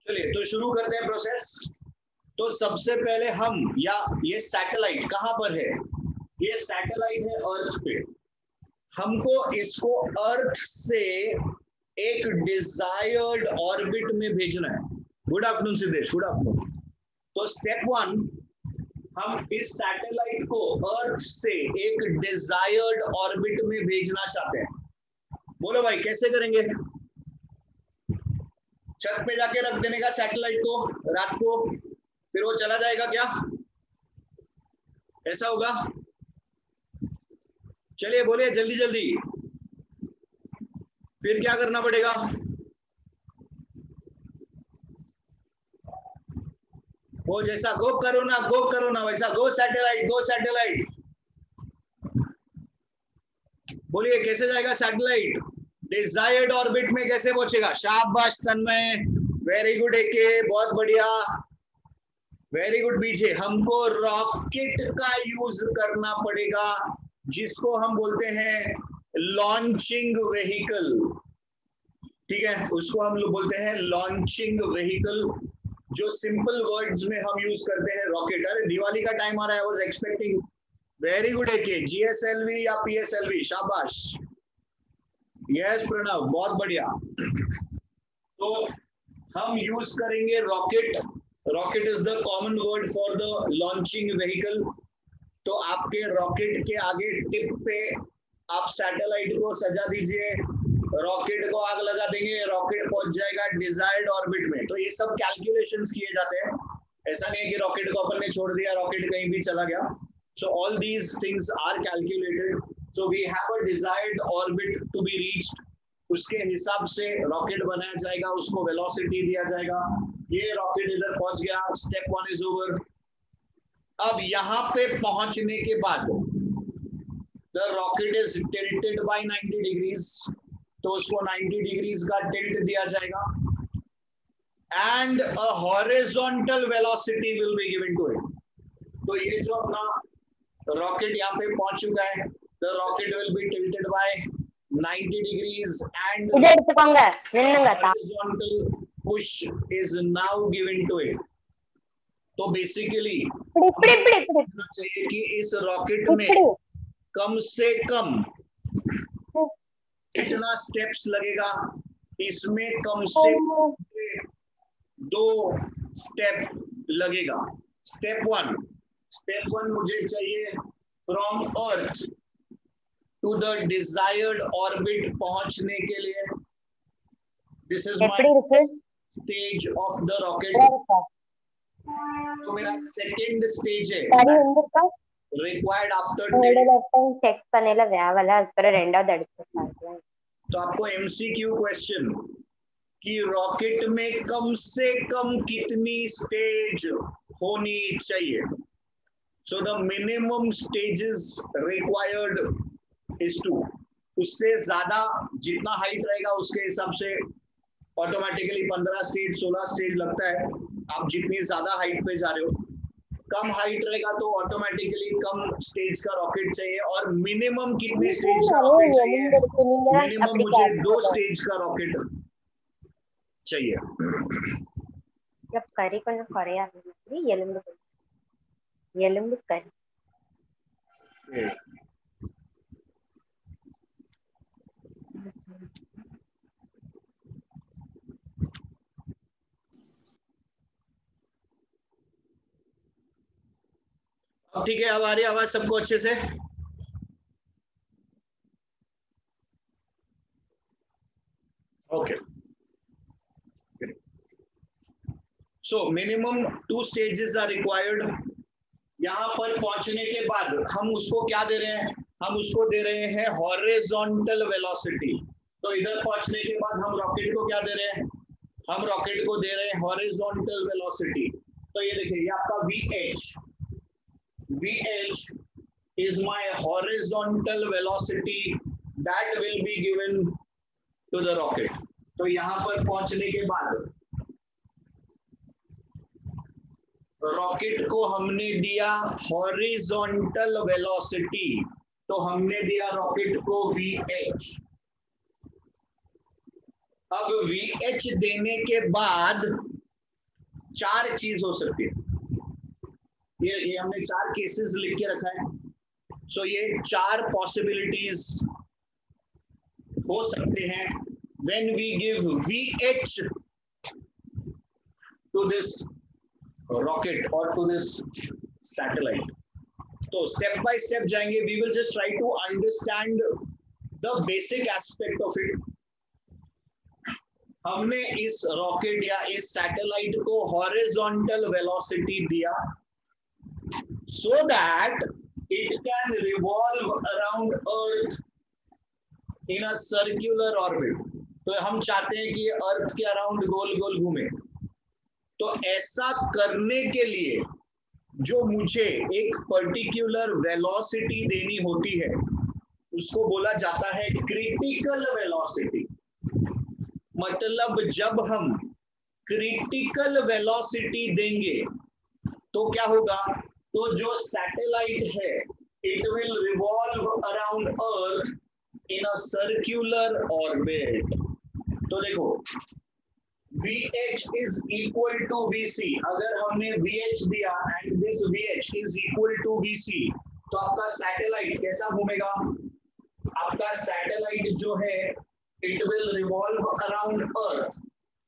चलिए तो शुरू करते हैं प्रोसेस। तो सबसे पहले हम ये सैटेलाइट कहाँ पर है? ये सैटेलाइट है अर्थ पे। हमको इसको अर्थ से एक डिजायर्ड ऑर्बिट में भेजना है। Good afternoon Siddhesh, good afternoon. तो स्टेप 1, हम इस सैटेलाइट को अर्थ से एक डिजायर्ड ऑर्बिट में भेजना चाहते हैं। बोलो भाई कैसे करेंगे? छत पे जाके रख देने का सैटेलाइट को रात को, फिर वो चला जाएगा क्या? ऐसा होगा? चलिए बोलिए जल्दी जल्दी। फिर क्या करना पड़ेगा? वो जैसा गो करो ना वैसा गो सैटेलाइट। बोलिए कैसे जाएगा सैटेलाइट? डिजायर्ड ऑर्बिट में कैसे पहुंचेगा? शाबाश तन्मय, वेरी गुड एके, बहुत बढ़िया, वेरी गुड बीजे। हमको रॉकेट का यूज करना पड़ेगा जिसको हम बोलते हैं लॉन्चिंग व्हीकल। ठीक है, उसको हम लोग बोलते हैं लॉन्चिंग व्हीकल, जो सिंपल वर्ड्स में हम यूज करते हैं रॉकेट। अरे दिवाली का टाइम आ रहा है, I was expecting. Very good AK, GSLV या पीएसएलवी, शाबाश। यस प्रणव, बहुत बढ़िया। तो हम यूज करेंगे rocket. Rocket is the common word for the launching vehicle. तो आपके रॉकेट के आगे टिप पे आप सैटेलाइट को सजा दीजिए, रॉकेट को आग लगा देंगे, रॉकेट पहुंच जाएगा डिजायर्ड ऑर्बिट में। तो ये सब कैलकुलेशंस किए जाते हैं, ऐसा नहीं है कि रॉकेट को अपन ने छोड़ दिया, रॉकेट कहीं भी चला गया। So all these things are calculated. So we have a desired orbit to be reached, उसके हिसाब से रॉकेट बनाया जाएगा, उसको वेलोसिटी दिया जाएगा। ये रॉकेट इधर पहुंच गया, स्टेप 1 इज ओवर। अब यहां पे पहुंचने के बाद the rocket is tilted by 90 degrees, तो उसको 90 डिग्रीज का टिल्ट दिया जाएगा and a horizontal velocity will be given to it. तो ये जो अपना रॉकेट यहाँ पे पहुंच चुका है, the rocket will be tilted by 90 degrees and horizontal push is now given to it. तो बेसिकली चाहिए कि इस रॉकेट में कम से कम कितना स्टेप्स लगेगा? इसमें कम से 2 स्टेप लगेगा। स्टेप 1 मुझे चाहिए from earth to the desired orbit पहुंचने के लिए। This is my stage of the rocket. तो मेरा सेकंड स्टेज है रिक्वायर्ड आफ्टर చెక్ పనేలా వేవాల అక్కడ రెండోది అడుగుతాను। तो आपको एमसीक्यू क्वेश्चन कि रॉकेट में कम से कम कितनी स्टेज होनी चाहिए। So the minimum stages required is 2। उससे ज्यादा जितना हाइट रहेगा उसके हिसाब से ऑटोमेटिकली 15 स्टेज 16 स्टेज लगता है, आप जितनी ज्यादा हाइट पे जा रहे हो। कम हाइट रहेगा तो ऑटोमेटिकली कम स्टेज का रॉकेट चाहिए। और मिनिमम कितने स्टेज का रॉकेट चाहिए? मिनिमम मुझे 2 स्टेज का रॉकेट चाहिए। करी కొంచెం కొరయాలి ఎలుంబు కరి। ठीक है, अब आ रही आवाज सबको अच्छे से? Okay, so minimum 2 stages are required. यहां पर पहुंचने के बाद हम उसको क्या दे रहे हैं? हम उसको दे रहे हैं हॉरिजॉन्टल वेलोसिटी। तो इधर पहुंचने के बाद हम रॉकेट को क्या दे रहे हैं? हम रॉकेट को दे रहे हैं हॉरिजॉन्टल वेलोसिटी। तो ये देखिए, ये आपका VH is my horizontal velocity that will be given to the rocket. तो यहां पर पहुंचने के बाद रॉकेट को हमने दिया हॉरिजॉन्टल वेलोसिटी, तो हमने दिया रॉकेट को VH। अब VH देने के बाद चार चीज हो सकती है। ये हमने चार केसेस लिख के रखा है। सो ये चार पॉसिबिलिटीज हो सकते हैं when we give VH to this rocket और टू दिस सैटेलाइट। तो स्टेप बाय स्टेप जाएंगे। We will just try to understand the basic aspect of it. हमने इस रॉकेट या इस सैटेलाइट को हॉरिजॉन्टल वेलोसिटी दिया so that it can revolve around Earth in a circular orbit। तो हम चाहते हैं कि ये अर्थ के अराउंड गोल गोल घूमे। तो ऐसा करने के लिए जो मुझे एक पर्टिकुलर वेलोसिटी देनी होती है उसको बोला जाता है क्रिटिकल वेलोसिटी। मतलब जब हम क्रिटिकल वेलोसिटी देंगे तो क्या होगा, तो जो सैटेलाइट है it will revolve around earth in a circular orbit. तो देखो VH is equal to VC। अगर हमने VH दिया and this VH is equal to VC तो आपका सैटेलाइट कैसा घूमेगा? आपका सैटेलाइट जो है it will revolve around earth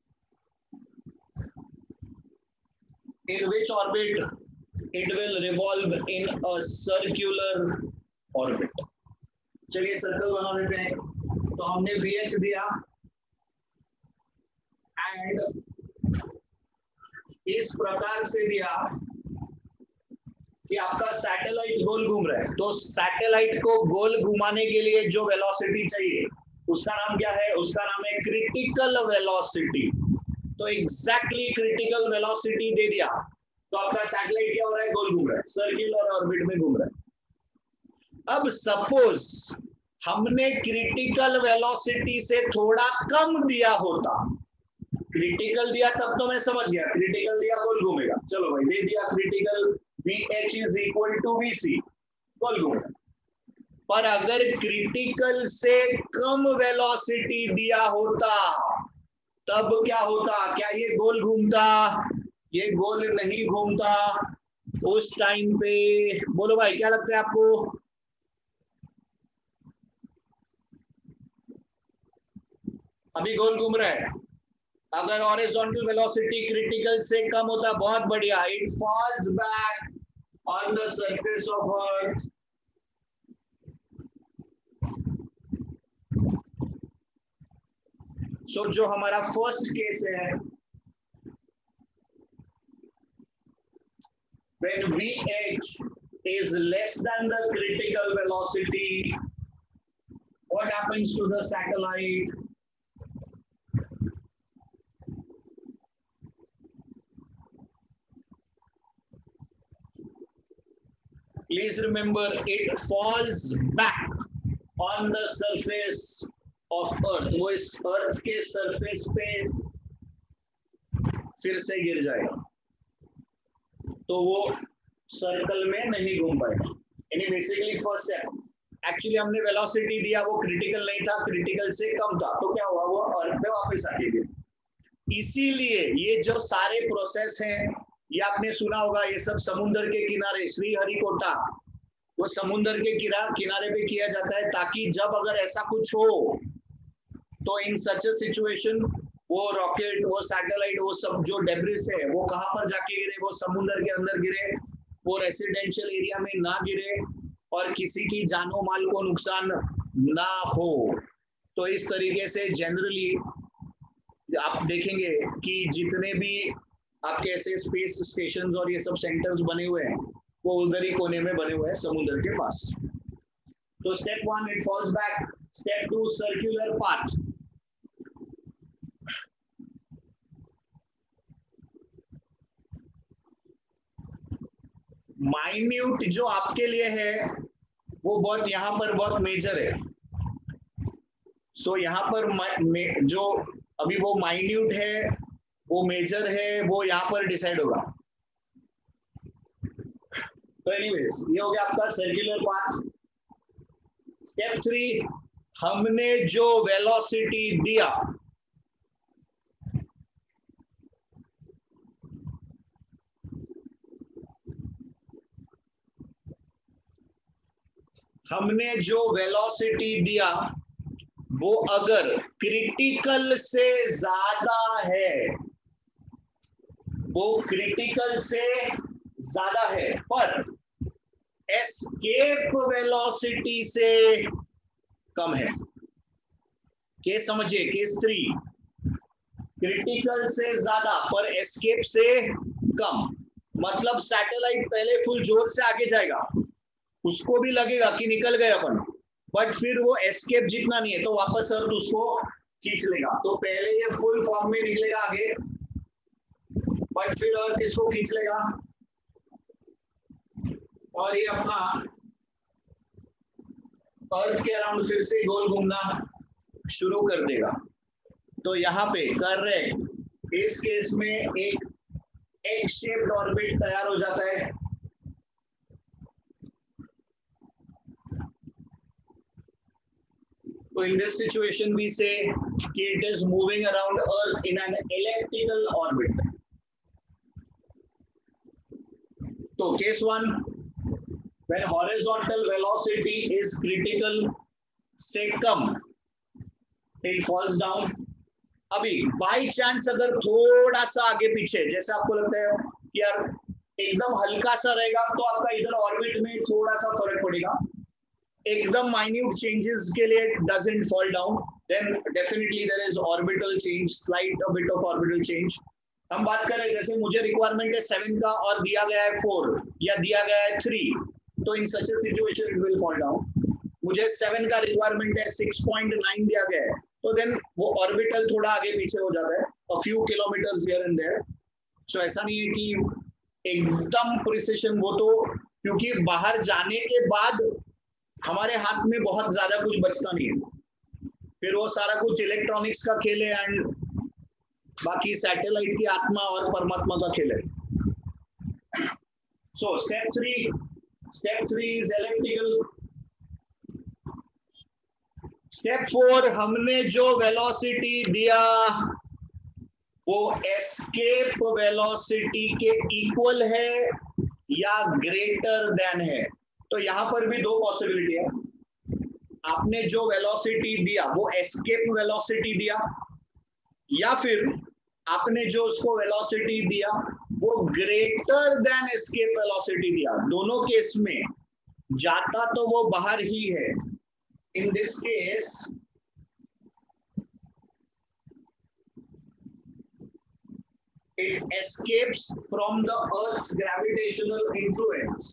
in which orbit? It will revolve in a circular orbit। चलिए सर्कल बना देते हैं। तो हमने VH दिया एंड इस प्रकार से दिया कि आपका सैटेलाइट गोल घूम रहा है। तो सैटेलाइट को गोल घुमाने के लिए जो वेलोसिटी चाहिए उसका नाम क्या है? उसका नाम है क्रिटिकल वेलोसिटी। तो एग्जैक्टली क्रिटिकल वेलोसिटी दे दिया तो आपका सैटेलाइट क्या हो रहा है? गोल घूम रहा है, सर्कुलर ऑर्बिट में घूम रहा है। अब सपोज हमने क्रिटिकल वेलोसिटी से थोड़ा कम दिया होता, क्रिटिकल दिया तब तो मैं समझ गया, क्रिटिकल दिया गोल घूमेगा। चलो भाई दे दिया critical VH is equal to VC, गोल घूमेगा। पर अगर क्रिटिकल से कम वेलोसिटी दिया होता तब क्या होता? क्या ये गोल घूमता? ये गोल नहीं घूमता। उस टाइम पे बोलो भाई क्या लगता है आपको? अभी गोल घूम रहा है। अगर हॉरिजॉन्टल वेलोसिटी क्रिटिकल से कम होता, बहुत बढ़िया, it falls back on the surface of earth. So जो हमारा फर्स्ट केस है, when VH is less than the critical velocity, what happens to the satellite? Please remember, it falls back on the surface of Earth। वो इस अर्थ के surface पे फिर से गिर जाएगा तो वो सर्कल में नहीं घूम पाएगा। यानी बेसिकली फर्स्ट स्टेप एक्चुअली हमने वेलोसिटी दिया वो क्रिटिकल नहीं था, क्रिटिकल से कम था, तो क्या हुआ? वो अर्थ पे वापस आ गया। इसीलिए ये जो सारे प्रोसेस हैं ये आपने सुना होगा, ये सब समुद्र के किनारे, श्रीहरिकोटा वो समुद्र के किनारे पे किया जाता है ताकि जब अगर ऐसा कुछ हो तो इन सच अ सिचुएशन वो रॉकेट, वो सैटेलाइट, वो सब जो डेब्रिस है वो कहां पर जाके गिरे? वो समुद्र के अंदर गिरे, वो रेसिडेंशियल एरिया में ना गिरे और किसी की जानो माल को नुकसान ना हो। तो इस तरीके से जनरली आप देखेंगे कि जितने भी आपके ऐसे स्पेस स्टेशन और ये सब सेंटर्स बने हुए हैं वो उधर ही कोने में बने हुए हैं समुद्र के पास। तो step 1 it falls back, step 2 circular path. Minute जो आपके लिए है वो बहुत यहां पर बहुत मेजर है। सो यहाँ पर जो अभी वो माइन्यूट है वो मेजर है वो यहाँ पर डिसाइड होगा। तो एनीवेज ये हो गया आपका सर्कुलर पाथ। स्टेप 3 हमने जो वेलोसिटी दिया हमने जो वेलोसिटी दिया वो अगर क्रिटिकल से ज्यादा है, वो क्रिटिकल से ज्यादा है, पर एस्केप वेलोसिटी से कम है। केस समझिए, केस 3, क्रिटिकल से ज्यादा पर एस्केप से कम। मतलब सैटेलाइट पहले फुल जोर से आगे जाएगा, उसको भी लगेगा कि निकल गए अपन, बट फिर वो एस्केप जितना नहीं है तो वापस अर्थ उसको खींच लेगा। तो पहले ये फुल फॉर्म में निकलेगा आगे, बट फिर अर्थ इसको खींच लेगा और ये अपना अर्थ के अराउंड फिर से गोल घूमना शुरू कर देगा। तो यहाँ पे करेक्ट, इस केस में एक एक्स शेप्ड ऑर्बिट तैयार हो जाता है। So in this situation we say it is moving around Earth in an elliptical orbit. So case 1, when horizontal velocity is critical से कम, it falls down. अभी बाई चांस अगर थोड़ा सा आगे पीछे, जैसे आपको लगता है कि यार एकदम हल्का सा रहेगा तो आपका इधर ऑर्बिट में थोड़ा सा फर्क पड़ेगा, एकदम माइन्यूट चेंजेस के लिए doesn't fall down, then definitely there is orbital change, slight a bit of orbital change. हम बात करें जैसे मुझे रिक्वायरमेंट है 7 का और दिया गया है 4 या दिया गया है 3, तो in such a situation it will fall down. मुझे 7 का रिक्वायरमेंट है, 6.9 दिया गया है, तो देन वो ऑर्बिटल थोड़ा आगे पीछे हो जाता है, a few kilometres here and there. So ऐसा नहीं है कि एकदम प्रिसिशन, वो तो क्योंकि बाहर जाने के बाद हमारे हाथ में बहुत ज्यादा कुछ बचता नहीं है, फिर वो सारा कुछ इलेक्ट्रॉनिक्स का खेल है एंड बाकी सैटेलाइट की आत्मा और परमात्मा का खेल है। So step 3 is electrical. Step 4, हमने जो वेलोसिटी दिया वो एस्केप वेलोसिटी के इक्वल है या ग्रेटर देन है। तो यहां पर भी दो पॉसिबिलिटी है, आपने जो वेलोसिटी दिया वो एस्केप वेलोसिटी दिया, या फिर आपने जो उसको वेलोसिटी दिया वो ग्रेटर देन एस्केप वेलोसिटी दिया। दोनों केस में जाता तो वो बाहर ही है। In this case it escapes from the Earth's gravitational influence.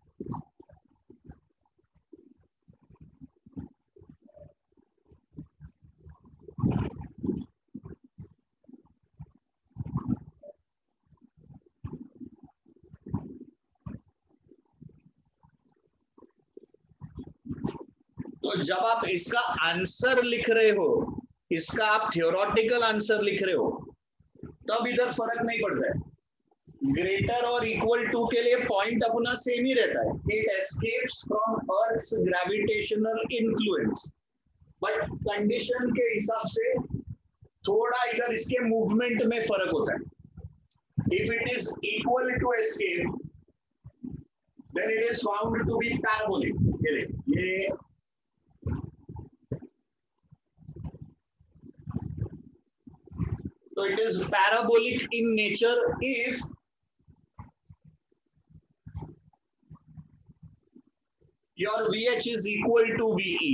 तो जब आप इसका आंसर लिख रहे हो, इसका आप थियोरेटिकल आंसर लिख रहे हो, तब इधर फर्क नहीं पड़ता है। ग्रेटर और इक्वल टू के लिए पॉइंट अपना सेम ही रहता है, it escapes from earth's gravitational influence, but condition के हिसाब से थोड़ा इधर इसके मूवमेंट में फर्क होता है। If it is equal to escape then it is found to be parabolic. ये so it is parabolic in nature if your VH is equal to VE,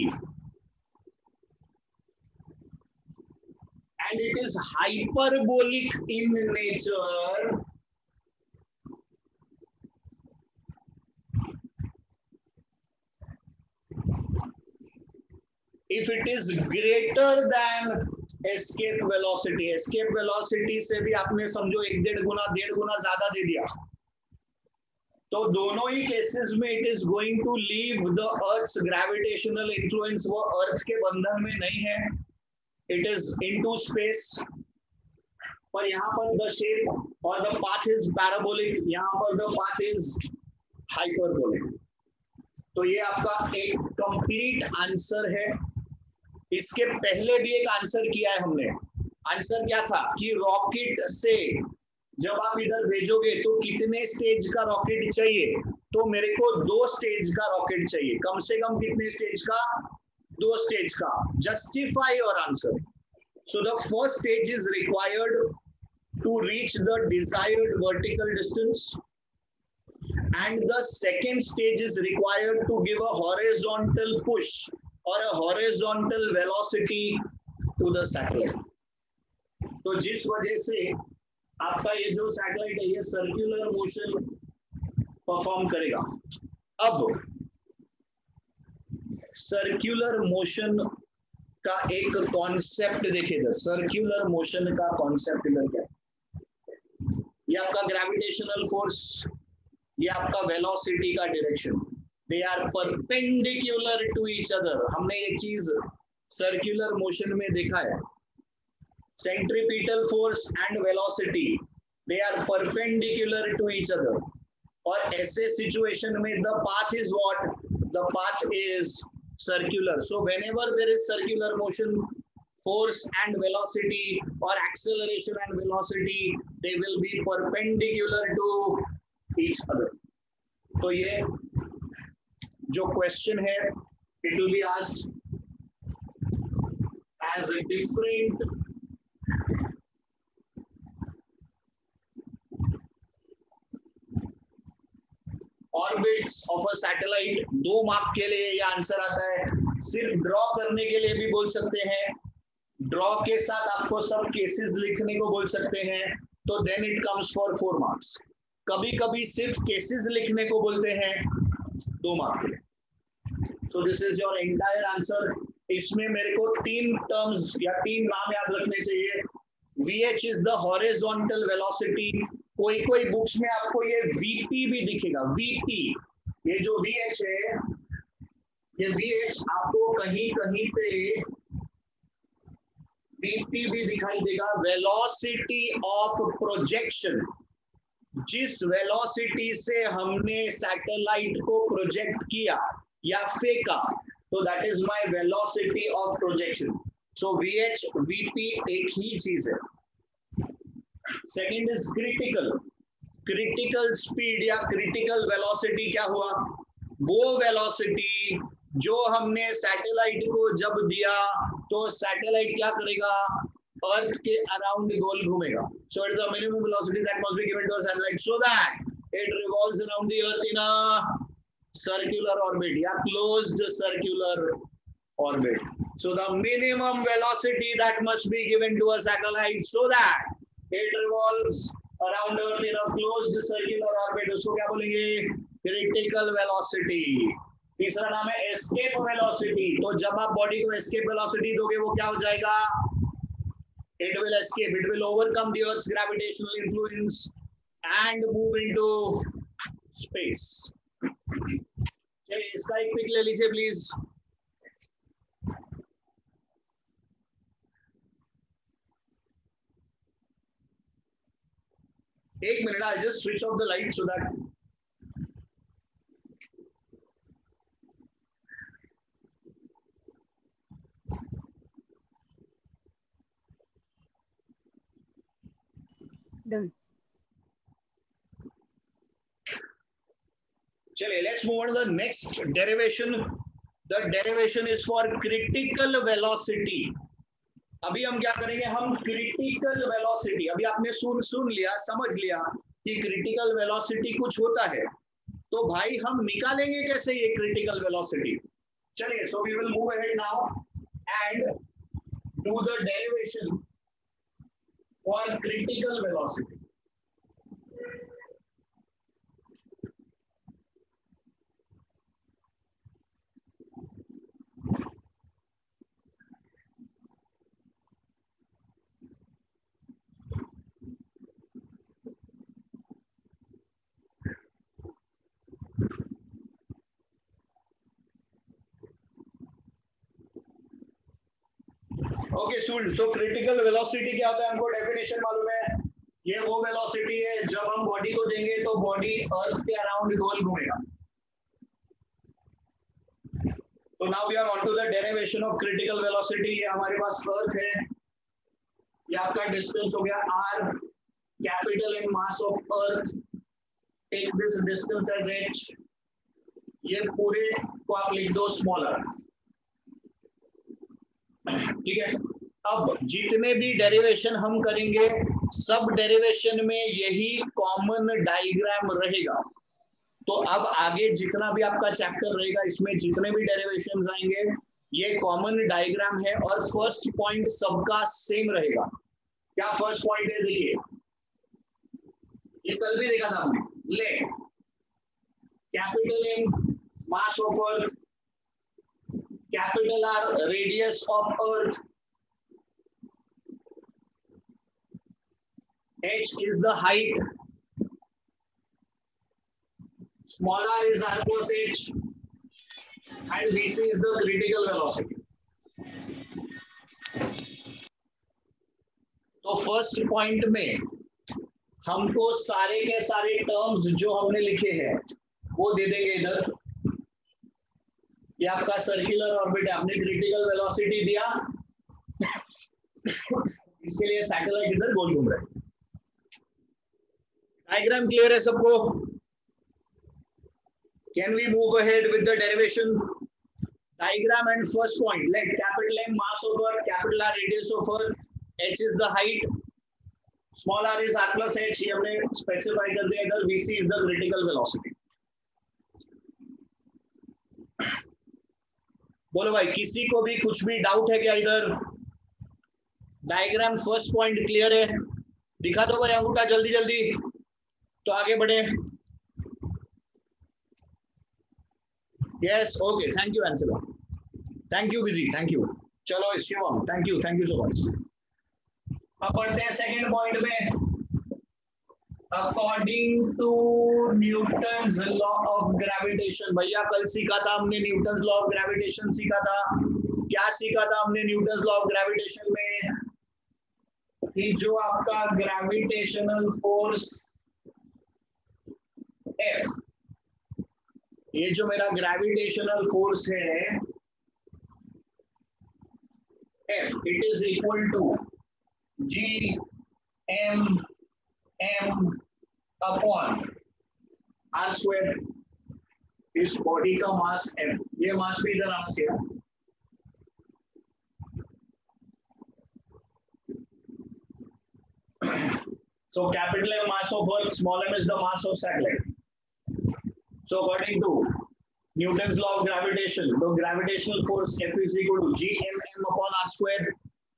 and it is hyperbolic in nature if it is greater than escape velocity. Escape velocity से भी आपने समझो 1.5 गुना ज्यादा दे दिया, तो दोनों ही केसेस में it is going to leave the earth's gravitational influence. वो अर्थ के बंधन में नहीं है, इट इज इनटू स्पेस। पर यहाँ पर द शेप और द पाथ इज पैराबोलिक, यहाँ पर द पाथ इज हाइपरबोलिक। तो ये आपका एक कंप्लीट आंसर है। इसके पहले भी एक आंसर किया है हमने। आंसर क्या था कि रॉकेट से जब आप इधर भेजोगे तो कितने स्टेज का रॉकेट चाहिए, तो मेरे को 2 स्टेज का रॉकेट चाहिए। कम से कम कितने स्टेज का? 2 स्टेज का। Justify your answer. So the first stage is required to reach the desired vertical distance, and the second stage is required to give a horizontal push or a horizontal velocity to the satellite. तो जिस वजह से आपका ये जो satellite है ये circular motion perform करेगा। अब सर्कुलर मोशन का एक कॉन्सेप्ट देखिएगा। सर्कुलर मोशन का कॉन्सेप्ट इधर क्या है? ये आपका ग्रेविटेशनल फोर्स, ये आपका वेलोसिटी का direction, they are perpendicular to each other. हमने एक चीज सर्कुलर मोशन में देखा है, centripetal force and velocity they are perpendicular to each other. और ऐसे सिचुएशन में the path is what? The path is circular. So whenever there is circular motion, force and velocity or acceleration and velocity, they will be perpendicular to each other. तो ये जो question है it will be asked as a different orbits of a satellite। 2 mark के लिए ये answer आता है। सिर्फ ड्रॉ करने के लिए भी बोल सकते हैं, ड्रॉ के साथ आपको सब केसेस लिखने को बोल सकते हैं, तो then it comes for 4 marks. कभी कभी सिर्फ केसेस लिखने को बोलते हैं 2 मार्क के लिए। So this is your entire answer. इसमें मेरे को 3 टर्म्स या 3 नाम याद रखने चाहिए। VH is the horizontal velocity. कोई कोई बुक्स में आपको ये VP भी दिखेगा। VP, ये जो VH है, ये VH आपको कहीं कहीं पे VP भी दिखाई देगा, वेलोसिटी ऑफ प्रोजेक्शन। जिस वेलोसिटी से हमने सैटेलाइट को प्रोजेक्ट किया या फेंका, तो that is my velocity of projection. So VH VP एक ही चीज है। Second is critical. Critical speed या क्रिटिकल वेलोसिटी क्या हुआ? वो वेलोसिटी जो हमने सैटेलाइट को जब दिया तो सैटेलाइट क्या करेगा? अर्थ के अराउंड गोल घूमेगा। So it is the minimum velocity that must be given to a satellite so that it revolves around the earth in a circular orbit या closed circular orbit. So the minimum velocity that must be given to a satellite so that it revolves around earth in a closed circular orbit, उसको क्या बोलेंगे? Critical velocity. तीसरा नाम है escape velocity. तो जब आप बॉडी को एस्केप वेलोसिटी दोगे वो क्या हो जाएगा? It will escape, it will overcome the earth's gravitational influence and move into space. चलिए इसका एक पिक ले लीजिए प्लीज। एक minute, I just switch off the light so that Done. चलिए let's move on to the next derivation. The derivation is for critical velocity. अभी हम क्या करेंगे? हम क्रिटिकल वेलोसिटी, अभी आपने सुन लिया, समझ लिया कि क्रिटिकल वेलोसिटी कुछ होता है, तो भाई हम निकालेंगे कैसे ये क्रिटिकल वेलोसिटी? चलिए, so we will move ahead now and do the derivation for critical velocity. Okay student, so critical velocity क्या होता है हमको डेफिनेशन मालूम है। ये वो वेलोसिटी है जब हम बॉडी को देंगे तो बॉडी अर्थ के अराउंड गोल घूमेगा। तो now we are on to the derivation of critical velocity. ये हमारे पास अर्थ है, ये आपका डिस्टेंस हो गया r, capital in mass of earth take this distance as h, ये पूरे को आप लिख दो स्मॉलर। ठीक है, अब जितने भी डेरिवेशन हम करेंगे सब डेरिवेशन में यही कॉमन डायग्राम रहेगा। तो अब आगे जितना भी आपका चैप्टर रहेगा इसमें जितने भी डेरिवेशंस आएंगे ये कॉमन डायग्राम है और फर्स्ट पॉइंट सबका सेम रहेगा। क्या फर्स्ट पॉइंट है, देखिए ये कल भी देखा था हमने। ले capital M mass of earth, capital R radius of earth, h is the height, small r is r plus h, and vc is the critical velocity. तो फर्स्ट पॉइंट में हमको सारे के सारे टर्म्स जो हमने लिखे हैं वो दे देंगे इधर। ये आपका सर्कुलर ऑर्बिट है, आपने क्रिटिकल वेलोसिटी दिया इसके लिए सैटेलाइट इधर गोल घूम रहा है। डायग्राम क्लियर है सबको? Can we move ahead with the derivation? Diagram and first point, let capital M mass of earth, capital R radius of earth, h is the height, small r is r plus h, ये हमने specify कर दिया इधर, vc is the critical velocity। बोलो भाई, किसी को भी कुछ भी डाउट है क्या इधर? डायग्राम फर्स्ट पॉइंट क्लियर है? दिखा दो भाई अंगूठा जल्दी जल्दी, तो आगे बढ़े। Yes, okay, thank you Ansar, thank you Viji, thank you. चलो Shivam, thank you so much. अब बढ़ते हैं सेकंड पॉइंट में। According to Newton's law of gravitation, भैया कल सीखा था हमने न्यूटन्स लॉ ऑफ ग्रेविटेशन सीखा था। क्या सीखा था हमने न्यूटन्स लॉ ऑफ ग्रेविटेशन में? कि जो आपका ग्रेविटेशनल फोर्स F, ये जो मेरा ग्रेविटेशनल फोर्स है F, it is equal to G M M upon R square. इस बॉडी का मास M, ये मास भी इधर आना चाहिए। So capital M mass of Earth, small m is the mass of satellite. So according to Newton's law of gravitation, the gravitational force F is equal to G M M upon R square.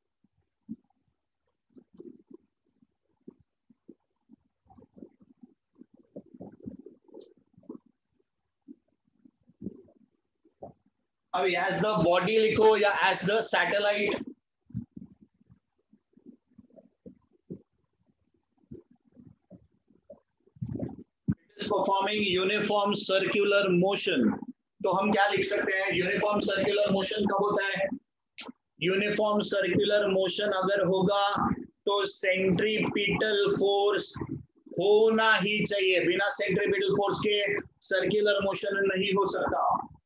अभी as the body लिखो या as the satellite? Performing uniform circular motion, तो हम क्या लिख सकते हैं? Uniform circular motion कब होता है? यूनिफॉर्म सर्कुलर मोशन अगर होगा तो सेंट्रीपिटल फोर्स होना ही चाहिए, बिना सेंट्रीपिटल फोर्स के सर्कुलर मोशन नहीं हो सकता।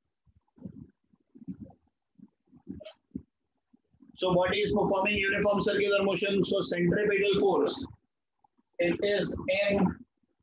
So body is performing uniform circular motion, so centripetal force, it is M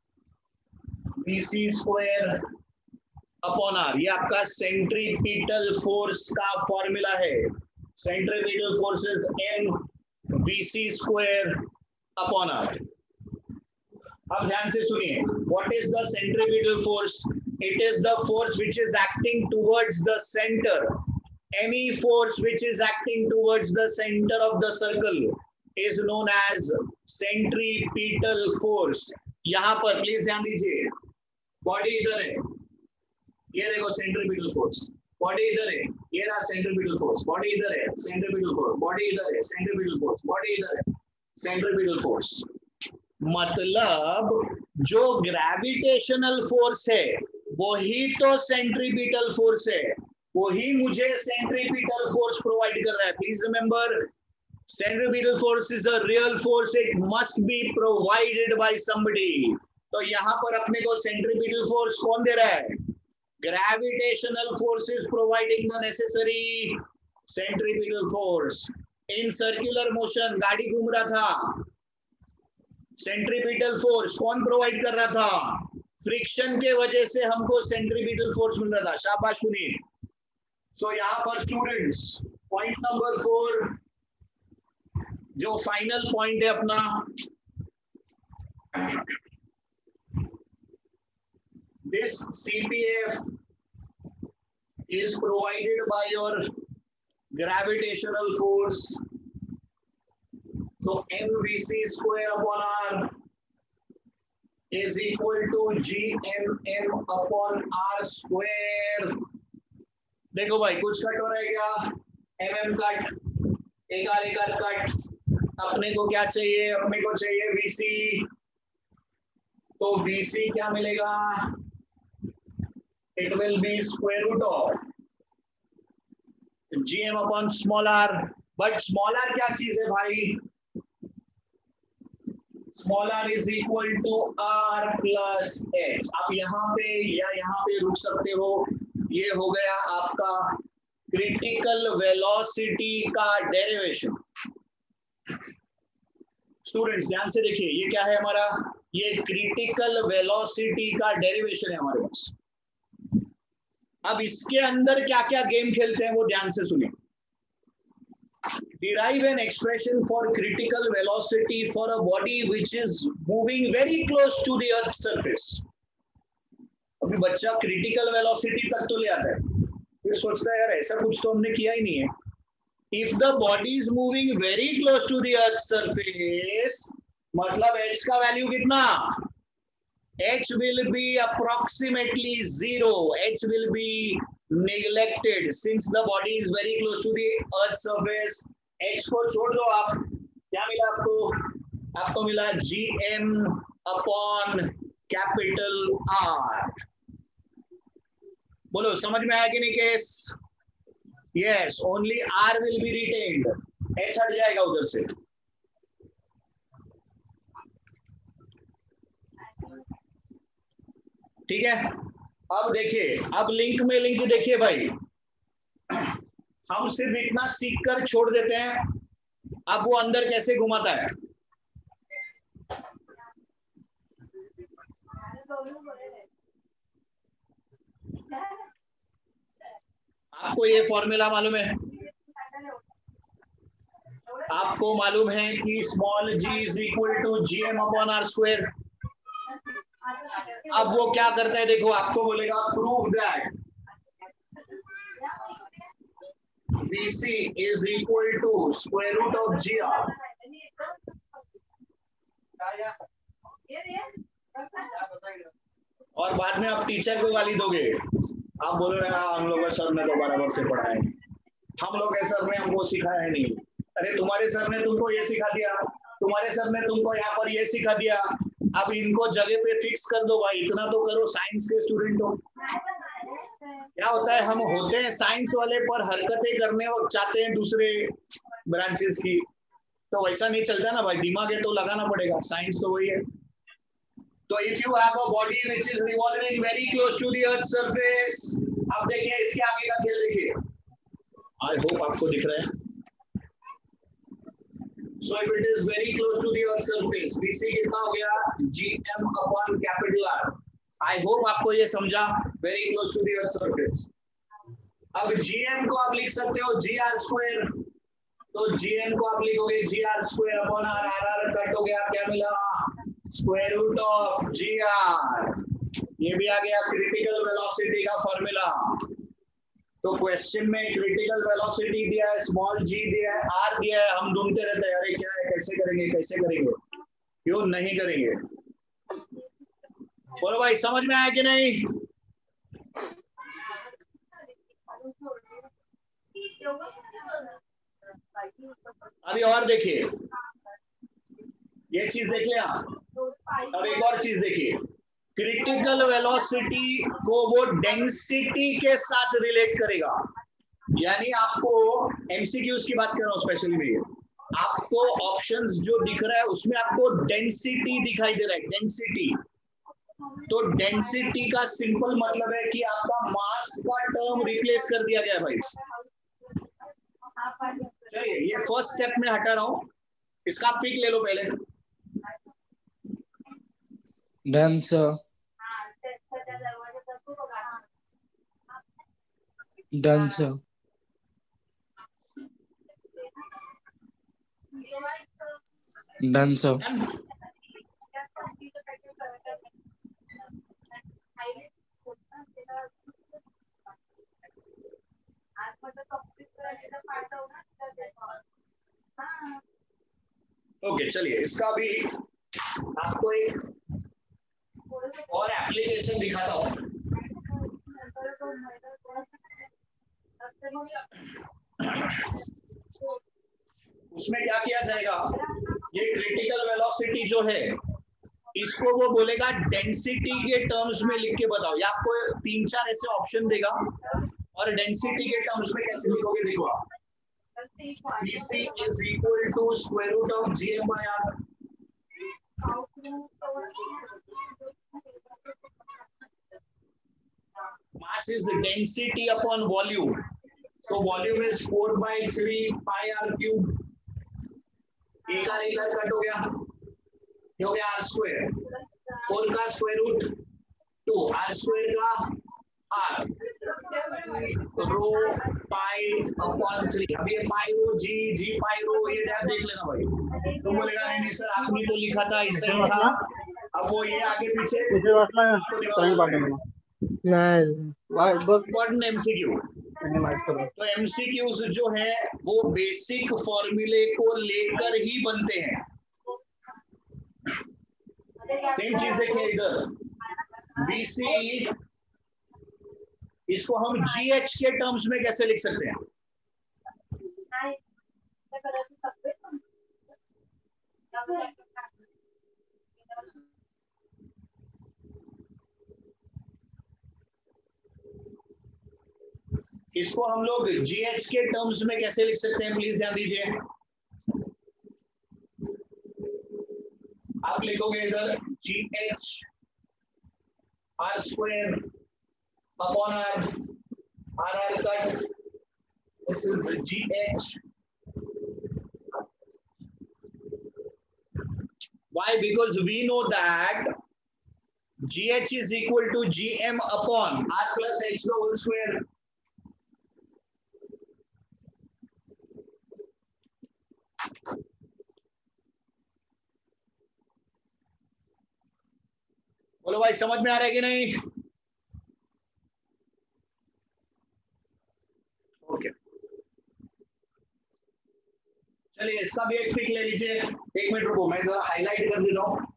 VC square upon R। ये आपका सेंट्रीपिटल फोर्स का फॉर्मूला है। Centripetal force is M VC square upon R। अब ध्यान से सुनिए, what is the centripetal force? It is the force which is acting towards the centre. Any force which is acting towards the center of the circle is known as centripetal force। यहां पर please ध्यान दीजिए, body इधर है, ये देखो centripetal force, body इधर है, ये रहा सेंट्रीपिटल फोर्स, बॉडी इधर है, सेंट्रीपिटल फोर्स, बॉडी इधर है, सेंट्रीपिटल फोर्स, बॉडी इधर है, सेंट्रीपिटल फोर्स। मतलब जो ग्रेविटेशनल फोर्स है वही तो सेंट्रीपिटल फोर्स है, वही मुझे सेंट्रीपिटल फोर्स प्रोवाइड कर रहा है। Please remember, centripetal force is a real force, it must be provided by somebody. तो यहाँ पर अपने को सेंट्रीपिटल फोर्स कौन दे रहा है? Gravitational force is providing the necessary centripetal force. In circular motion गाड़ी घूम रहा था, सेंट्रीपिटल फोर्स कौन प्रोवाइड कर रहा था? फ्रिक्शन के वजह से हमको सेंट्रीपिटल फोर्स मिल रहा था। शाबाश पुनीत। सो यहाँ पर स्टूडेंट्स पॉइंट नंबर 4 जो फाइनल पॉइंट है अपना, this CPF is provided by your gravitational force. So mvc square upon r is equal to gmm upon r square. देखो भाई कुछ कट हो रहा है क्या? mm कट, एक आर कट। अपने को क्या चाहिए? अपने को चाहिए vc। तो vc क्या मिलेगा? It will be square root of gm upon small r। But small r क्या चीज है भाई? Small r is equal to r plus h। आप यहाँ पे या यहाँ पे रुक सकते हो। ये हो गया आपका क्रिटिकल वेलोसिटी का डेरिवेशन। स्टूडेंट्स ध्यान से देखिए, ये क्या है हमारा? ये क्रिटिकल वेलोसिटी का डेरिवेशन है हमारे पास। अब इसके अंदर क्या क्या गेम खेलते हैं वो ध्यान से सुनिए। Derive an expression for critical velocity for a body which is moving very close to the earth's surface। अभी बच्चा क्रिटिकल वेलोसिटी तक तो ले आता है, फिर सोचता है यार ऐसा कुछ तो हमने किया ही नहीं है। If the body is moving very close to the earth's surface, मतलब h का वैल्यू कितना? H will be approximately 0. H will be neglected since the body is very close to the earth's surface। H को छोड़ दो आप। क्या मिला आपको? आपको मिला gm upon कैपिटल R। बोलो समझ में आया कि नहीं case? Yes, only R will be retained। H हट जाएगा उधर से। ठीक है, अब देखिए, अब लिंक में लिंक देखिए भाई। हम सिर्फ इतना सीख कर छोड़ देते हैं, अब वो अंदर कैसे घुमाता है। आपको ये फॉर्मूला मालूम है? आपको मालूम है कि small g is equal to gm upon R square. अब वो क्या करता है देखो, आपको बोलेगा prove that vc is equal to square root of gr। और बाद में आप टीचर को गाली दोगे, आप बोलो रहे हम लोग सर ने तो बराबर से पढ़ाया, हम लोग के सर ने हमको सिखाया है नहीं। अरे तुम्हारे सर ने तुमको ये सिखा दिया, तुम्हारे सर ने तुमको यहाँ पर ये सिखा दिया, अब इनको जगह पे फिक्स कर दो भाई, इतना तो करो, साइंस के स्टूडेंट हो। क्या होता है, हम होते हैं साइंस वाले पर हरकतें करने और चाहते हैं दूसरे ब्रांचेस की, तो वैसा नहीं चलता ना भाई, दिमाग है तो लगाना पड़ेगा, साइंस तो वही है। तो if you have a body which is revolving very close to the earth surface, अब देखिए इसके आगे का खेल देखिए, आई होप आपको दिख रहा है। So if it is very close to the earth surface, VC कितना हो गया? gm upon capital R। I hope आपको ये समझा, very close to the earth surface। अब gm को आप लिख सकते हो gr स्क्वायर, तो gm को आप लिखोगे gr square upon r, r cut हो गया, क्या मिला? Square root of gr। ये भी आ गया क्रिटिकल वेलोसिटी का फॉर्मूला। तो क्वेश्चन में क्रिटिकल वेलोसिटी दिया है, स्मॉल g दिया है, r दिया है, हम ढूंढते रहते हैं अरे क्या है, कैसे करेंगे कैसे करेंगे, क्यों नहीं करेंगे। बोलो भाई समझ में आया कि नहीं? अभी और देखिए, ये चीज देख लिया, अब एक और चीज देखिए, क्रिटिकल वेलोसिटी को वो डेंसिटी के साथ रिलेट करेगा। यानी आपको एमसीक्यूज की बात कर रहा हूं स्पेशली में, आपको ऑप्शंस जो दिख रहा है उसमें आपको डेंसिटी दिखाई दे रहा है, डेंसिटी। तो डेंसिटी का सिंपल मतलब है कि आपका मास का टर्म रिप्लेस कर दिया गया है भाई। चलिए ये फर्स्ट स्टेप में हटा रहा हूं, इसका पिक ले लो पहले। Done sir. Done sir. Done sir. Okay चलिए, इसका भी आपको एक और एप्लीकेशन दिखाता हूँ। उसमें क्या किया जाएगा, ये क्रिटिकल वेलोसिटी जो है इसको वो बोलेगा डेंसिटी के टर्म्स में लिख के बताओ, या आपको 3-4 ऐसे ऑप्शन देगा और डेंसिटी के टर्म्स में कैसे लिखोगे देखो आप। Pc is equal to square root of gm by r. Mass is density upon volume, so volume is 4/3 pi r cube. एक कट हो गया, ये हो गया आर स्क्वायर, 4 का स्क्वायर रूट 2, आर स्क्वायर का आर, रो पाई अपॉन 3। अब ये पाई रो जी पाई रो, ये देख लेना भाई। तुम बोलेगा नहीं सर आपने तो लिखा था इससे लिखा, अब वो ये आगे पीछे इम्पोर्टेंट एमसीक्यू। तो एमसीक्यूज जो है वो बेसिक फॉर्मूले को लेकर ही बनते हैं। सेम चीज देखिए इधर, बीसी इसको हम जीएच के टर्म्स में कैसे लिख सकते हैं? इसको हम लोग जीएच के टर्म्स में कैसे लिख सकते हैं, प्लीज ध्यान दीजिए। आप लिखोगे इधर GH R square upon R, R cut, this is GH. Why? Because we know that GH is equal to GM upon R plus H the whole square. बोलो भाई समझ में आ रहा है कि नहीं? ओके चलिए, इसका भी एक पिक ले लीजिए। 1 मिनट रुको, मैं जरा हाईलाइट कर देता हूं।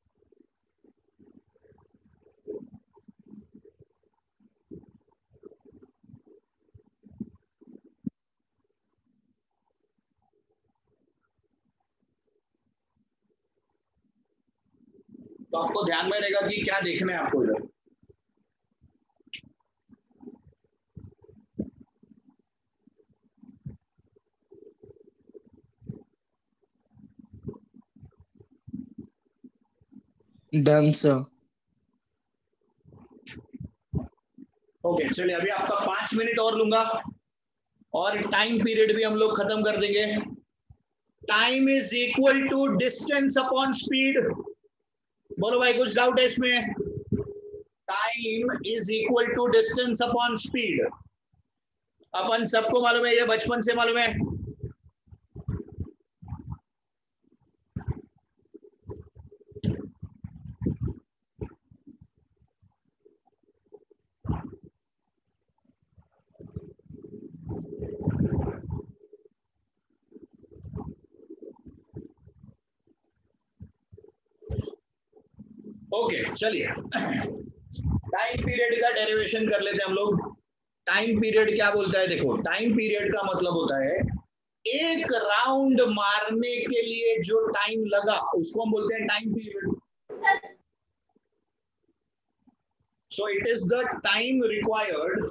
तो आपको ध्यान में रहेगा कि क्या देखना है आपको इधर। Done sir. ओके चलिए, अभी आपका 5 मिनट और लूंगा और टाइम पीरियड भी हम लोग खत्म कर देंगे। Time is equal to distance upon speed. बोलो भाई कुछ डाउट है इसमें? Time is equal to distance upon speed. अपन सबको मालूम है, ये बचपन से मालूम है। ओके चलिए, टाइम पीरियड का डेरिवेशन कर लेते हैं हम लोग। टाइम पीरियड क्या बोलता है? देखो, टाइम पीरियड का मतलब होता है एक राउंड मारने के लिए जो टाइम लगा उसको हम बोलते हैं time period. So it is the time required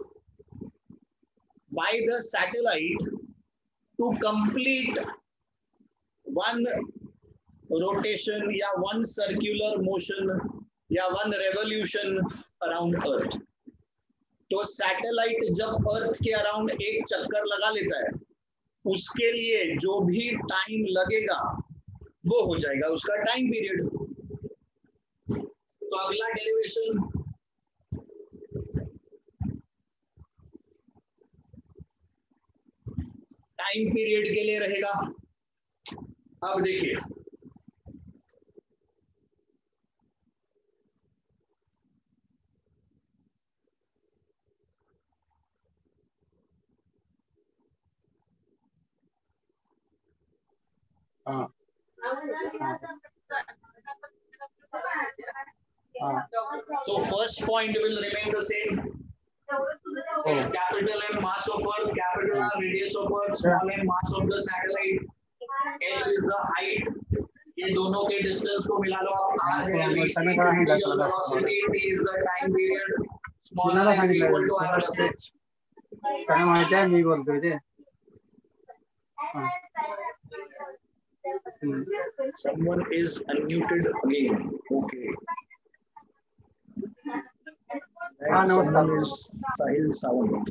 by the satellite to complete one rotation या वन सर्कुलर मोशन या वन रेवोल्यूशन अराउंड अर्थ। तो सैटेलाइट जब अर्थ के अराउंड एक चक्कर लगा लेता है, उसके लिए जो भी टाइम लगेगा वो हो जाएगा उसका टाइम पीरियड। तो अगला डेरिवेशन, टाइम पीरियड के लिए रहेगा। अब देखिए so first point will remain the same. Capital M mass of Earth, capital R radius of Earth, small m mass of the satellite, h is the height. ये दोनों के डिस्टेंस को मिला लो आप, r है vc critical velocity, t is the time period, small r is equal to r plus h. काय माहिती आहे मी बोलतोय ते Someone is unmuted again. Okay. And someone is Sahil Sawant.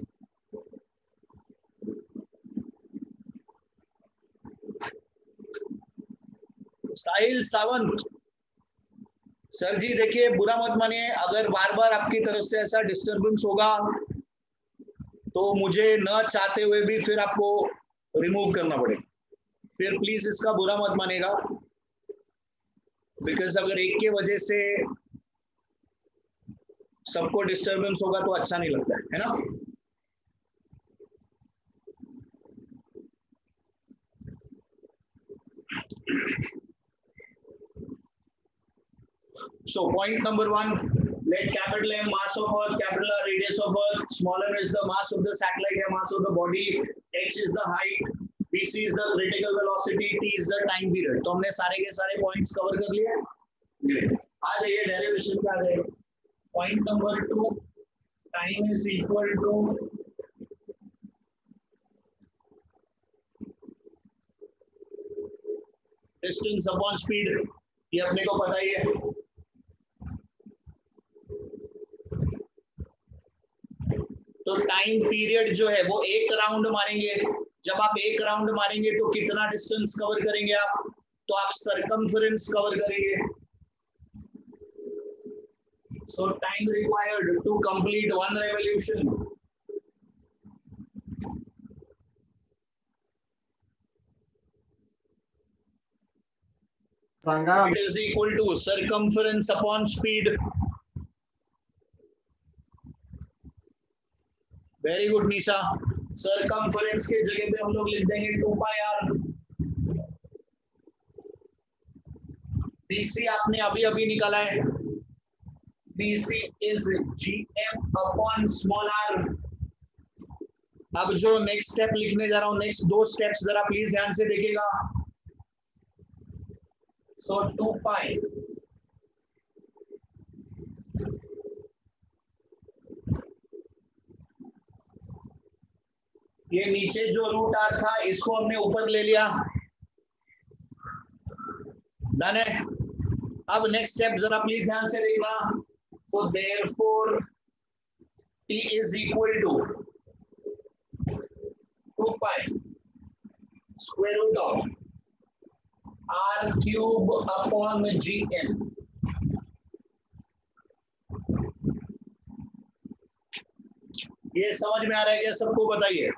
Sahil Sawant sir ji, देखिए बुरा मत मानिए, अगर बार बार आपकी तरफ से ऐसा डिस्टरबेंस होगा तो मुझे न चाहते हुए भी फिर आपको रिमूव करना पड़ेगा। फिर प्लीज इसका बुरा मत मानेगा, बिकॉज अगर एक के वजह से सबको डिस्टरबेंस होगा तो अच्छा नहीं लगता है ना। So point number 1, let capital M mass of Earth, capital R radius of Earth, small m is the mass of the satellite and mass of the body, h is the height, vc is the critical velocity, t is the time period। तो हमने सारे के सारे points cover कर लिए। आ जाइए derivation पे आ जाइए। Point number 2, time is equal to distance upon speed, ये अपने को पता ही है। तो टाइम पीरियड जो है वो एक राउंड मारेंगे। जब आप एक राउंड मारेंगे तो कितना डिस्टेंस कवर करेंगे आप? तो आप सर्कमफरेंस कवर करेंगे। So time required to complete 1 revolution is equal to circumference upon speed। Very good Nisha. Circumference के जगह पे हम लोग लिख देंगे 2 पाई आर। बीसी आपने अभी अभी निकाला है, VC is GM upon small R. अब जो नेक्स्ट स्टेप लिखने जा रहा हूं, नेक्स्ट 2 स्टेप्स जरा प्लीज ध्यान से देखिएगा। सो 2 पाई ये नीचे जो रूट आर था इसको हमने ऊपर ले लिया, डन है। अब नेक्स्ट स्टेप जरा प्लीज ध्यान से देखना। So therefore T is equal to 2 pi square root of R cube upon G N. ये समझ में आ रहा है क्या सबको? बताइए।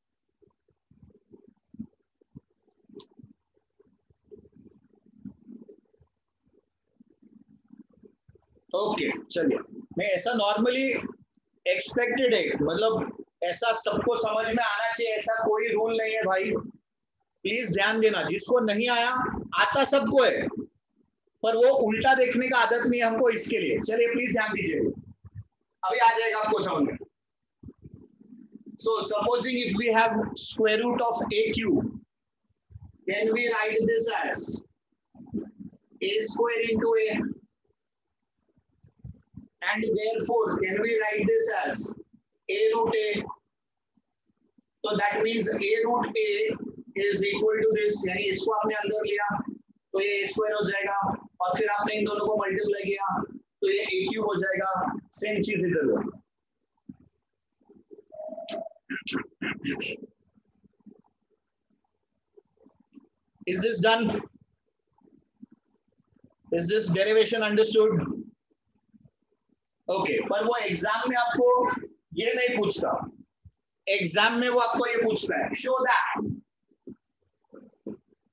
ओके चलिए, मैं ऐसा नॉर्मली एक्सपेक्टेड है, मतलब ऐसा सबको समझ में आना चाहिए, ऐसा कोई रूल नहीं है भाई। प्लीज ध्यान देना, जिसको नहीं आया, आता सबको है, पर वो उल्टा देखने का आदत नहीं है हमको, इसके लिए चलिए प्लीज ध्यान दीजिए, अभी आ जाएगा आपको समझ में। So supposing if we have square root of a cube, then we write this as a square into a, and therefore can we write this as a root a? So that means a root a is equal to this, यानी इसको आपने अंदर लिया तो ये a square हो जाएगा, और फिर आपने इन दोनों को मल्टीप्लाई किया तो ये a cube हो जाएगा। सेम चीज इधर हो। Is this done? Is this derivation understood? Okay, पर वो एग्जाम में आपको ये नहीं पूछता, एग्जाम में वो आपको ये पूछता है, show that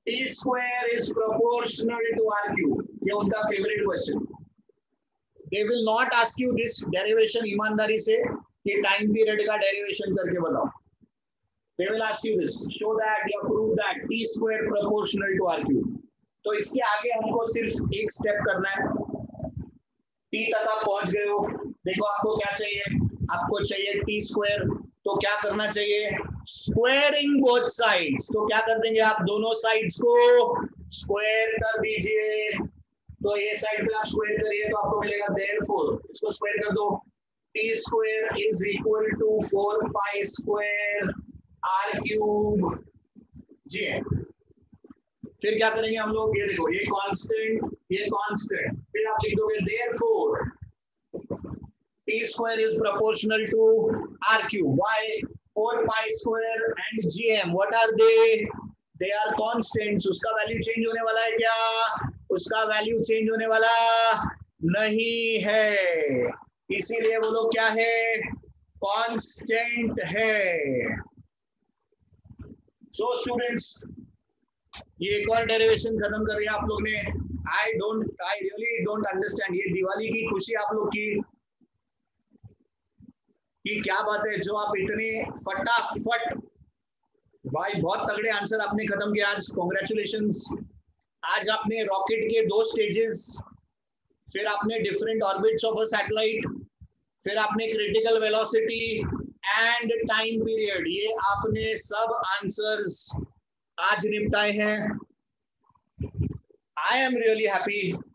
T square is proportional to R cube. ये उनका favourite question. They will not ask you this derivation ईमानदारी से कि टाइम पीरियड का डेरिवेशन करके बताओ. They will ask you this. Show that या prove that T square proportional to R cube. तो इसके आगे हमको सिर्फ एक स्टेप करना है. T तक आप पहुंच गए हो. देखो आपको क्या चाहिए. आपको चाहिए T square. तो क्या करना चाहिए. Squaring both sides. तो क्या कर देंगे आप. दोनों साइड्स को स्क्वायर कर दीजिए. तो ये साइड पे आप स्क्वायर करिए तो आपको मिलेगा देयरफॉर. इसको स्क्वायर कर दो. T square is equal to 4 pi square R cube. जी. फिर क्या करेंगे हम लोग. ये देखो ये कांस्टेंट ये कांस्टेंट. फिर आप लिख दोगे therefore T square is proportional to R cube. Why? 4 pi square and GM. What are they? They are constants. उसका वैल्यू चेंज होने वाला है क्या. उसका वैल्यू चेंज होने वाला नहीं है. इसीलिए वो लोग क्या है. कांस्टेंट है. सो स्टूडेंट्स ये एक और डेरिवेशन खत्म कर दिया आप लोग ने. I really don't understand. ये दिवाली की खुशी आप लोग की कि क्या बात है जो आप इतने फटाफट. भाई बहुत तगड़े आंसर आपने खत्म किया आज. कॉन्ग्रेचुलेशंस. आज आपने रॉकेट के 2 स्टेजेस, फिर आपने different orbits of a satellite, फिर आपने critical velocity and time period, ये आपने सब आंसर्स आज निपटाए हैं. I am really happy.